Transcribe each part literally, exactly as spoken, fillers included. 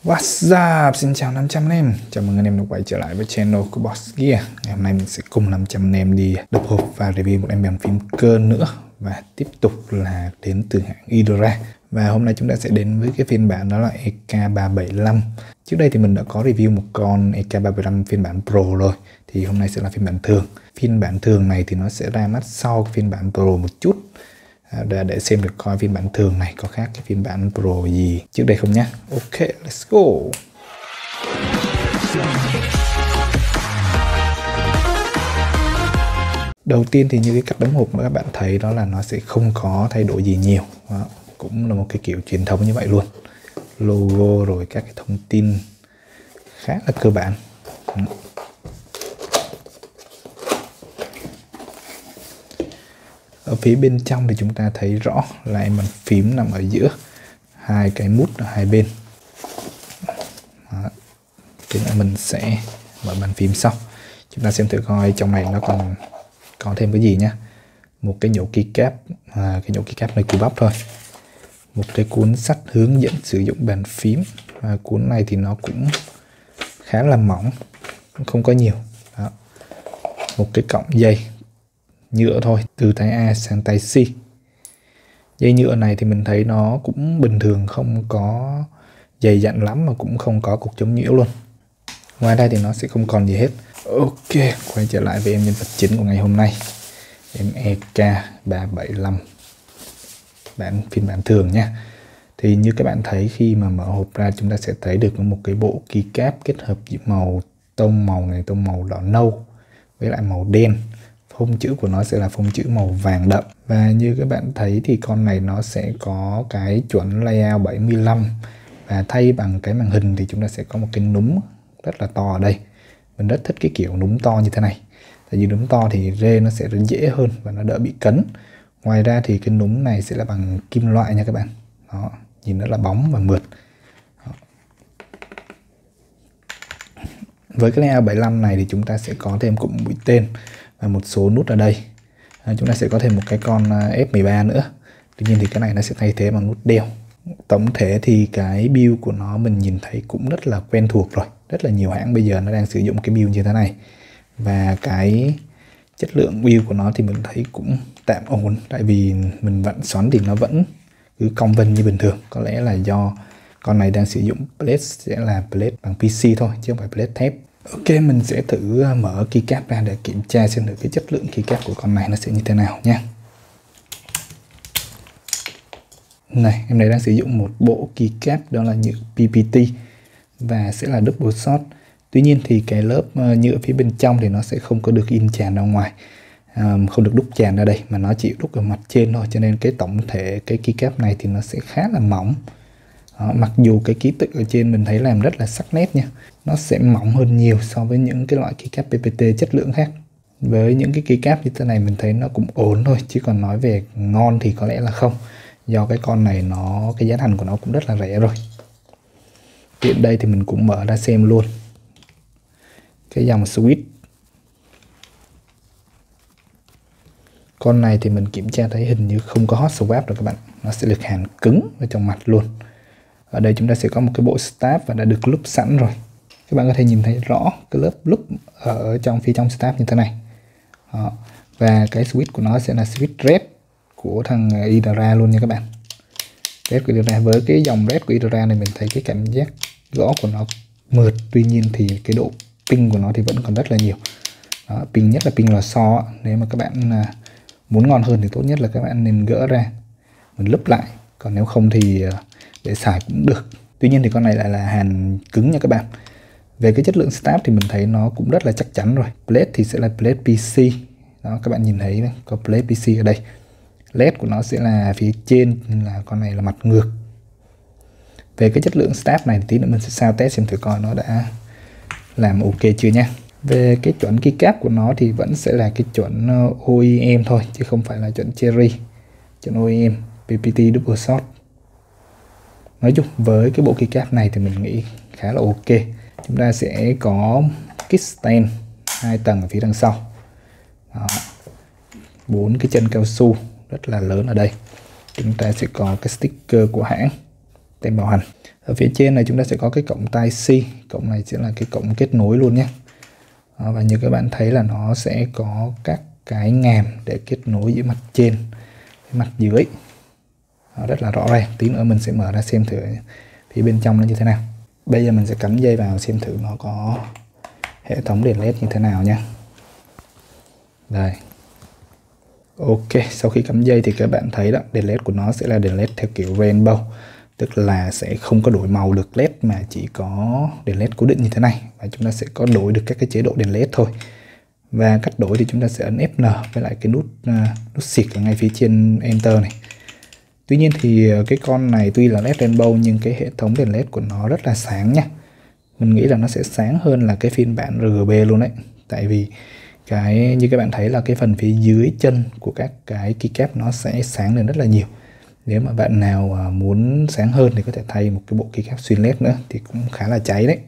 What's up? Xin chào năm trăm anh em. Chào mừng anh em đã quay trở lại với channel của Boss Gear. Ngày hôm nay mình sẽ cùng năm trăm anh em đi đập hộp và review một em bàn phím cơ nữa. Và tiếp tục là đến từ hãng Idora. Và hôm nay chúng ta sẽ đến với cái phiên bản đó là E K ba bảy lăm. Trước đây thì mình đã có review một con E K ba bảy lăm phiên bản Pro rồi. Thì hôm nay sẽ là phiên bản thường. Phiên bản thường này thì nó sẽ ra mắt sau phiên bản Pro một chút. Để, để xem được coi phiên bản thường này có khác cái phiên bản Pro gì trước đây không nhé. Ok, let's go. Đầu tiên thì như cái cách đóng hộp mà các bạn thấy đó là nó sẽ không có thay đổi gì nhiều. Đó, cũng là một cái kiểu truyền thống như vậy luôn. Logo rồi các cái thông tin khá là cơ bản. Ở phía bên trong thì chúng ta thấy rõ là em bàn phím nằm ở giữa, hai cái mút ở hai bên. Đó. Thì mình sẽ mở bàn phím sau. Chúng ta xem thử coi trong này nó còn có thêm cái gì nhé. Một cái nhổ keycap, à, cái nhổ keycap này cùi bắp thôi. Một cái cuốn sách hướng dẫn sử dụng bàn phím. Và cuốn này thì nó cũng khá là mỏng, không có nhiều. Đó. Một cái cọng dây nhựa thôi, từ tay A sang tay C. Dây nhựa này thì mình thấy nó cũng bình thường, không có dày dặn lắm mà cũng không có cục chống nhiễu luôn. Ngoài ra thì nó sẽ không còn gì hết. Ok, quay trở lại với em nhân vật chính của ngày hôm nay, em E K ba bảy lăm bản phiên bản thường nha. Thì như các bạn thấy khi mà mở hộp ra, chúng ta sẽ thấy được một cái bộ keycap kết hợp với màu tông màu này, tông màu đỏ nâu với lại màu đen. Phông chữ của nó sẽ là phông chữ màu vàng đậm. Và như các bạn thấy thì con này nó sẽ có cái chuẩn layout bảy mươi lăm. Và thay bằng cái màn hình thì chúng ta sẽ có một cái núm rất là to ở đây. Mình rất thích cái kiểu núm to như thế này. Tại vì núm to thì rê nó sẽ dễ hơn và nó đỡ bị cấn. Ngoài ra thì cái núm này sẽ là bằng kim loại nha các bạn. Đó, nhìn rất là bóng và mượt. Đó. Với cái layout bảy mươi lăm này thì chúng ta sẽ có thêm cụm mũi tên và một số nút ở đây. À, chúng ta sẽ có thêm một cái con F mười ba nữa. Tuy nhiên thì cái này nó sẽ thay thế bằng nút đeo. Tổng thể thì cái build của nó mình nhìn thấy cũng rất là quen thuộc rồi. Rất là nhiều hãng bây giờ nó đang sử dụng cái build như thế này. Và cái chất lượng build của nó thì mình thấy cũng tạm ổn. Tại vì mình vặn xoắn thì nó vẫn cứ cong vênh như bình thường. Có lẽ là do con này đang sử dụng plate sẽ là plate bằng P C thôi, chứ không phải plate thép. Ok, mình sẽ thử mở keycap ra để kiểm tra xem được cái chất lượng keycap của con này nó sẽ như thế nào nha. Này, em này đang sử dụng một bộ keycap đó là nhựa P P T và sẽ là double shot. Tuy nhiên thì cái lớp nhựa phía bên trong thì nó sẽ không có được in tràn ra ngoài, à, không được đúc tràn ra đây mà nó chỉ đúc ở mặt trên thôi, cho nên cái tổng thể cái keycap này thì nó sẽ khá là mỏng. Đó, mặc dù cái ký tự ở trên mình thấy làm rất là sắc nét nha, nó sẽ mỏng hơn nhiều so với những cái loại keycap P P T chất lượng khác. Với những cái keycap như thế này mình thấy nó cũng ổn thôi, chứ còn nói về ngon thì có lẽ là không, do cái con này nó cái giá thành của nó cũng rất là rẻ rồi. Tiện đây thì mình cũng mở ra xem luôn cái dòng switch. Con này thì mình kiểm tra thấy hình như không có hot swap rồi các bạn, nó sẽ được hàn cứng ở trong mặt luôn. Ở đây chúng ta sẽ có một cái bộ stab và đã được lúc sẵn rồi. Các bạn có thể nhìn thấy rõ cái lớp lúc ở trong phía trong stab như thế này. Đó. Và cái switch của nó sẽ là switch red của thằng Idora luôn nha các bạn. Red của Idora, với cái dòng red của Idora này mình thấy cái cảm giác gõ của nó mượt. Tuy nhiên thì cái độ ping của nó thì vẫn còn rất là nhiều. Đó, ping nhất là ping lò xo. Nếu mà các bạn muốn ngon hơn thì tốt nhất là các bạn nên gỡ ra, mình lấp lại. Còn nếu không thì để xài cũng được. Tuy nhiên thì con này lại là hàn cứng nha các bạn. Về cái chất lượng stab thì mình thấy nó cũng rất là chắc chắn rồi. Plate thì sẽ là plate P C. Đó, các bạn nhìn thấy này, có plate P C ở đây. led của nó sẽ là phía trên, là con này là mặt ngược. Về cái chất lượng stab này thì tí nữa mình sẽ sao test xem thử coi nó đã làm ok chưa nha. Về cái chuẩn keycap của nó thì vẫn sẽ là cái chuẩn O E M thôi, chứ không phải là chuẩn Cherry. Chuẩn O E M P P T double shot. Nói chung với cái bộ keycap này thì mình nghĩ khá là ok. Chúng ta sẽ có kickstand hai tầng ở phía đằng sau. Bốn cái chân cao su rất là lớn ở đây. Chúng ta sẽ có cái sticker của hãng tem bảo hành. Ở phía trên này chúng ta sẽ có cái cổng Type-C, cổng này sẽ là cái cổng kết nối luôn nhé. Đó, và như các bạn thấy là nó sẽ có các cái ngàm để kết nối giữa mặt trên với mặt dưới. Đó, rất là rõ ràng. Tí nữa mình sẽ mở ra xem thử phía bên trong nó như thế nào. Bây giờ mình sẽ cắm dây vào xem thử nó có hệ thống đèn led như thế nào nha. Đây. Ok, sau khi cắm dây thì các bạn thấy đó, đèn led của nó sẽ là đèn led theo kiểu rainbow, tức là sẽ không có đổi màu được led mà chỉ có đèn led cố định như thế này, và chúng ta sẽ có đổi được các cái chế độ đèn led thôi. Và cách đổi thì chúng ta sẽ ấn ép en với lại cái nút uh, nút xịt ở ngay phía trên enter này. Tuy nhiên thì cái con này tuy là led rainbow nhưng cái hệ thống đèn led của nó rất là sáng nha. Mình nghĩ là nó sẽ sáng hơn là cái phiên bản rờ giê bê luôn đấy. Tại vì cái như các bạn thấy là cái phần phía dưới chân của các cái keycap nó sẽ sáng lên rất là nhiều. Nếu mà bạn nào muốn sáng hơn thì có thể thay một cái bộ keycap xuyên led nữa thì cũng khá là cháy đấy.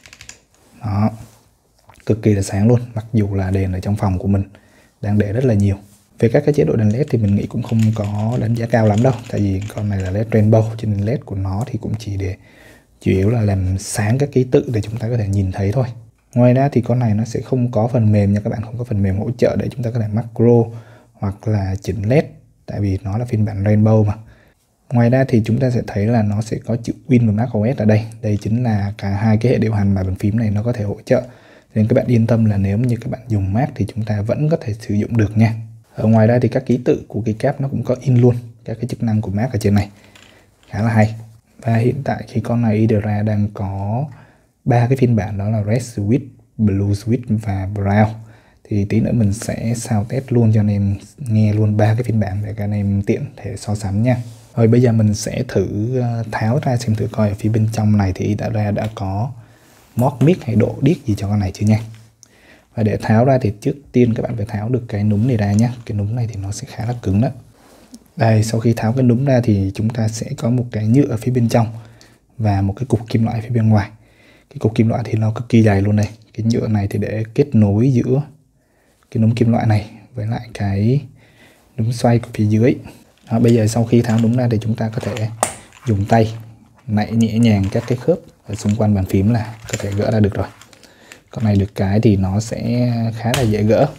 Đó, cực kỳ là sáng luôn, mặc dù là đèn ở trong phòng của mình đang để rất là nhiều. Về các cái chế độ đèn led thì mình nghĩ cũng không có đánh giá cao lắm đâu, tại vì con này là led rainbow cho nên led của nó thì cũng chỉ để chủ yếu là làm sáng các ký tự để chúng ta có thể nhìn thấy thôi. Ngoài ra thì con này nó sẽ không có phần mềm nha các bạn, không có phần mềm hỗ trợ để chúng ta có thể macro hoặc là chỉnh led, tại vì nó là phiên bản rainbow mà. Ngoài ra thì chúng ta sẽ thấy là nó sẽ có chữ Win và macOS ở đây. Đây chính là cả hai cái hệ điều hành mà bàn phím này nó có thể hỗ trợ. Nên các bạn yên tâm là nếu như các bạn dùng Mac thì chúng ta vẫn có thể sử dụng được nha. Ở ngoài ra thì các ký tự của keycap nó cũng có in luôn các cái chức năng của Mac ở trên này, khá là hay. Và hiện tại khi con này Idera đang có ba cái phiên bản, đó là Red Switch, Blue Switch và Brown. Thì tí nữa mình sẽ sao test luôn cho anh em nghe luôn ba cái phiên bản để các anh em tiện thể so sánh nha. Rồi bây giờ mình sẽ thử tháo ra xem thử coi ở phía bên trong này thì Idera đã có mod mic hay độ điếc gì cho con này chưa nha. Và để tháo ra thì trước tiên các bạn phải tháo được cái núm này ra nhé. Cái núm này thì nó sẽ khá là cứng đó. Đây, sau khi tháo cái núm ra thì chúng ta sẽ có một cái nhựa ở phía bên trong và một cái cục kim loại phía bên ngoài. Cái cục kim loại thì nó cực kỳ dày luôn đây. Cái nhựa này thì để kết nối giữa cái núm kim loại này với lại cái núm xoay của phía dưới. Đó, bây giờ sau khi tháo núm ra thì chúng ta có thể dùng tay nạy nhẹ nhàng các cái khớp ở xung quanh bàn phím là có thể gỡ ra được rồi. Con này được cái thì nó sẽ khá là dễ gỡ,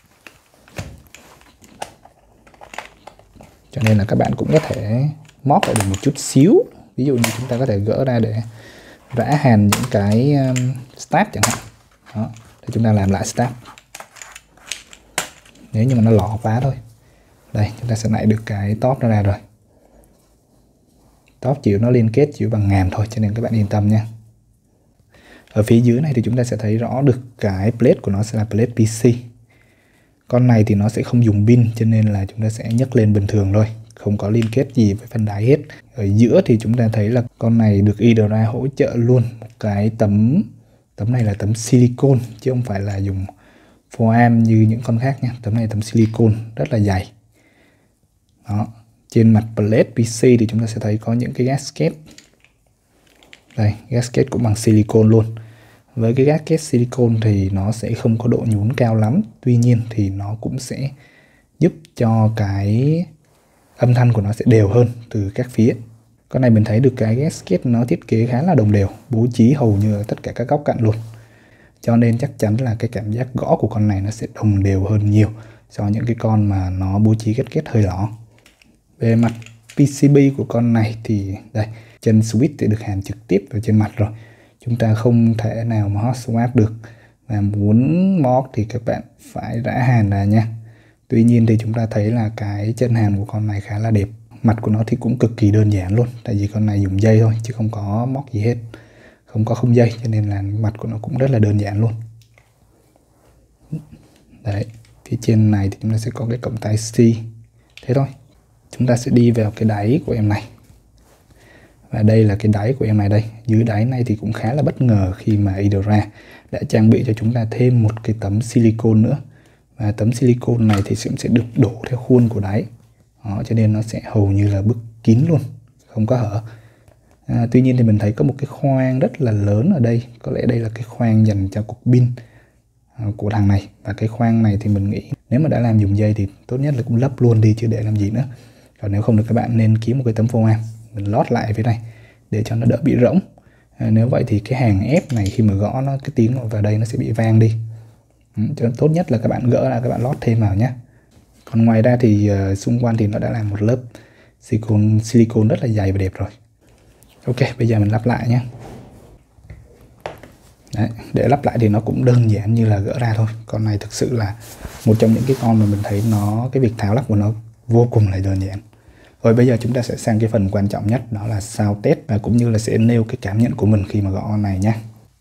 cho nên là các bạn cũng có thể móp lại được một chút xíu. Ví dụ như chúng ta có thể gỡ ra để rã hàn những cái um, stab chẳng hạn. Đó, để chúng ta làm lại stab nếu như mà nó lọ quá thôi. Đây, chúng ta sẽ nạy được cái top nó ra rồi. Top chịu nó liên kết chịu bằng ngàm thôi, cho nên các bạn yên tâm nha. Ở phía dưới này thì chúng ta sẽ thấy rõ được cái plate của nó sẽ là plate pê xê. Con này thì nó sẽ không dùng pin cho nên là chúng ta sẽ nhấc lên bình thường thôi, không có liên kết gì với phần đáy hết. Ở giữa thì chúng ta thấy là con này được Idera hỗ trợ luôn một cái tấm, tấm này là tấm silicon chứ không phải là dùng foam như những con khác nha. Tấm này tấm silicon rất là dày. Đó, trên mặt plate pê xê thì chúng ta sẽ thấy có những cái gasket. Đây, gasket cũng bằng silicon luôn. Với cái gasket silicon thì nó sẽ không có độ nhún cao lắm, tuy nhiên thì nó cũng sẽ giúp cho cái âm thanh của nó sẽ đều hơn từ các phía. Con này mình thấy được cái gasket nó thiết kế khá là đồng đều, bố trí hầu như ở tất cả các góc cạnh luôn. Cho nên chắc chắn là cái cảm giác gõ của con này nó sẽ đồng đều hơn nhiều so với những cái con mà nó bố trí gasket hơi lỏ. Về mặt pê xê bê của con này thì đây, chân switch thì được hàn trực tiếp vào trên mặt rồi. Chúng ta không thể nào mà hot swap được. Và muốn mod thì các bạn phải rã hàn ra nha. Tuy nhiên thì chúng ta thấy là cái chân hàn của con này khá là đẹp. Mặt của nó thì cũng cực kỳ đơn giản luôn. Tại vì con này dùng dây thôi chứ không có mod gì hết. Không có không dây cho nên là mặt của nó cũng rất là đơn giản luôn. Đấy, phía trên này thì chúng ta sẽ có cái cổng Type-C. Thế thôi. Chúng ta sẽ đi vào cái đáy của em này. Và đây là cái đáy của em này đây. Dưới đáy này thì cũng khá là bất ngờ khi mà Idera đã trang bị cho chúng ta thêm một cái tấm silicon nữa. Và tấm silicon này thì sẽ được đổ theo khuôn của đáy. Đó, cho nên nó sẽ hầu như là bức kín luôn, không có hở. À, tuy nhiên thì mình thấy có một cái khoang rất là lớn ở đây. Có lẽ đây là cái khoang dành cho cục pin của thằng này. Và cái khoang này thì mình nghĩ nếu mà đã làm dùng dây thì tốt nhất là cũng lấp luôn đi chứ để làm gì nữa. Còn nếu không được các bạn nên kiếm một cái tấm foam mình lót lại phía này để cho nó đỡ bị rỗng. À, nếu vậy thì cái hàng ép này khi mà gõ nó, cái tiếng vào đây nó sẽ bị vang đi. Ừ, cho nên tốt nhất là các bạn gỡ ra, các bạn lót thêm vào nhé. Còn ngoài ra thì uh, xung quanh thì nó đã làm một lớp silicon, silicon rất là dày và đẹp rồi. Ok, bây giờ mình lắp lại nhé. Đấy, để lắp lại thì nó cũng đơn giản như là gỡ ra thôi. Con này thực sự là một trong những cái con mà mình thấy nó, cái việc tháo lắp của nó vô cùng là đơn giản. Rồi bây giờ chúng ta sẽ sang cái phần quan trọng nhất, đó là sound test, và cũng như là sẽ nêu cái cảm nhận của mình khi mà gõ con này nhé.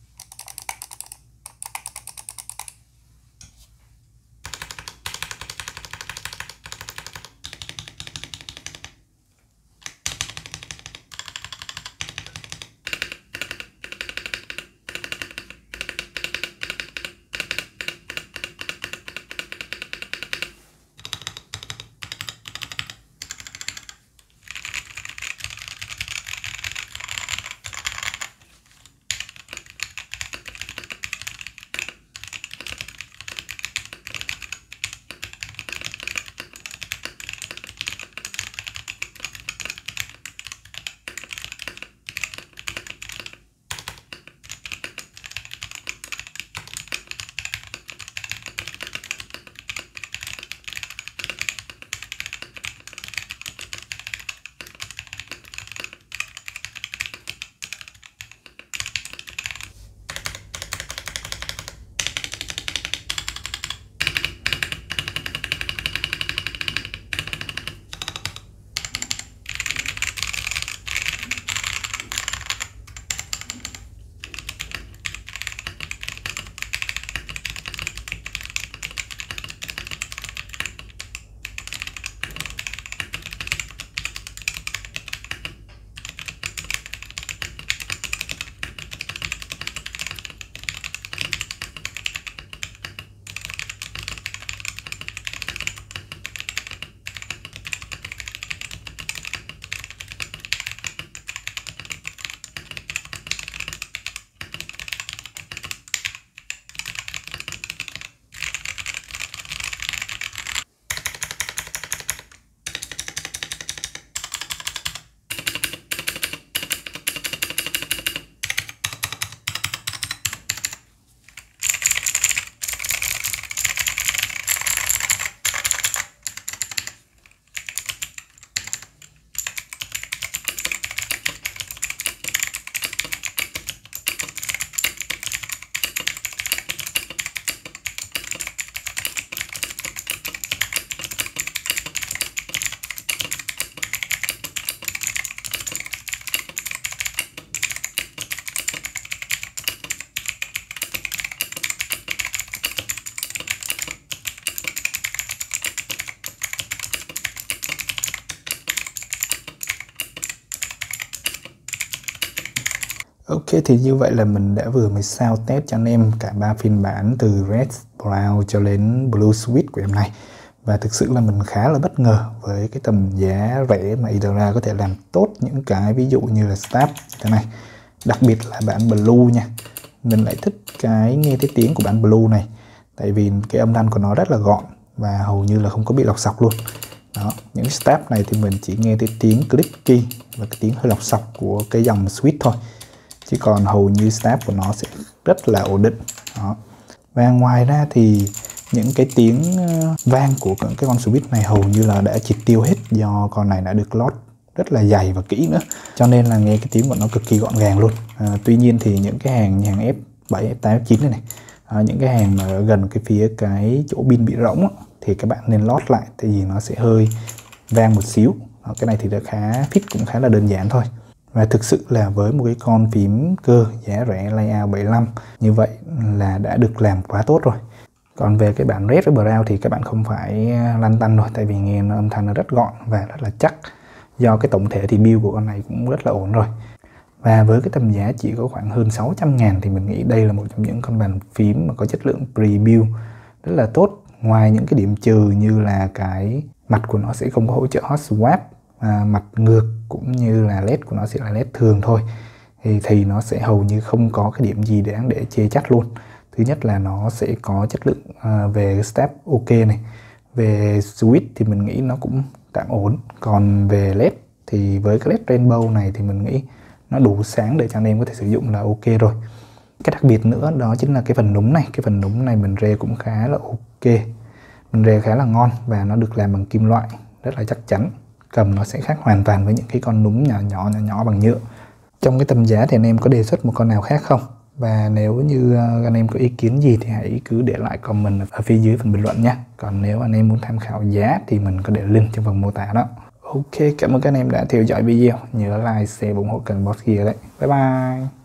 Ok, thì như vậy là mình đã vừa mới sound test cho anh em cả ba phiên bản từ Red, Brown cho đến Blue Switch của em này. Và thực sự là mình khá là bất ngờ với cái tầm giá rẻ mà Idora có thể làm tốt những cái ví dụ như là Stab như thế này. Đặc biệt là bản Blue nha. Mình lại thích cái nghe thấy tiếng của bản Blue này. Tại vì cái âm thanh của nó rất là gọn và hầu như là không có bị lọc sọc luôn. Đó, những Stab này thì mình chỉ nghe thấy tiếng clicky và cái tiếng hơi lọc sọc của cái dòng Switch thôi. Chứ còn hầu như Stab của nó sẽ rất là ổn định. Đó. Và ngoài ra thì những cái tiếng vang của cái con Switch này hầu như là đã triệt tiêu hết, do con này đã được lót rất là dày và kỹ nữa, cho nên là nghe cái tiếng của nó cực kỳ gọn gàng luôn. À, tuy nhiên thì những cái hàng như hàng F bảy, F tám, F chín này này, à, những cái hàng mà gần cái phía cái chỗ pin bị rỗng thì các bạn nên lót lại, tại vì nó sẽ hơi vang một xíu. Đó, cái này thì đã khá fit, cũng khá là đơn giản thôi. Và thực sự là với một cái con phím cơ giá rẻ layout bảy mươi lăm như vậy là đã được làm quá tốt rồi. Còn về cái bản Red với Brown thì các bạn không phải lăn tăn rồi, tại vì nghe nó âm thanh nó rất gọn và rất là chắc. Do cái tổng thể thì build của con này cũng rất là ổn rồi. Và với cái tầm giá chỉ có khoảng hơn sáu trăm ngàn thì mình nghĩ đây là một trong những con bàn phím mà có chất lượng pre-build rất là tốt. Ngoài những cái điểm trừ như là cái mặt của nó sẽ không có hỗ trợ hot swap, à, mặt ngược cũng như là led của nó sẽ là led thường thôi, thì, thì nó sẽ hầu như không có cái điểm gì đáng để chê trách luôn. Thứ nhất là nó sẽ có chất lượng à, về step ok này. Về switch thì mình nghĩ nó cũng tạm ổn. Còn về led thì với cái led rainbow này thì mình nghĩ nó đủ sáng để cho anh em có thể sử dụng là ok rồi. Cái đặc biệt nữa đó chính là cái phần núm này. Cái phần núm này mình rê cũng khá là ok, mình rê khá là ngon và nó được làm bằng kim loại rất là chắc chắn. Cầm nó sẽ khác hoàn toàn với những cái con núm nhỏ nhỏ nhỏ nhỏ bằng nhựa. Trong cái tầm giá thì anh em có đề xuất một con nào khác không? Và nếu như anh em có ý kiến gì thì hãy cứ để lại comment ở phía dưới phần bình luận nhé. Còn nếu anh em muốn tham khảo giá thì mình có để link trong phần mô tả đó. Ok, cảm ơn các anh em đã theo dõi video. Nhớ like, share, ủng hộ kênh Boss Gear đấy. Bye bye.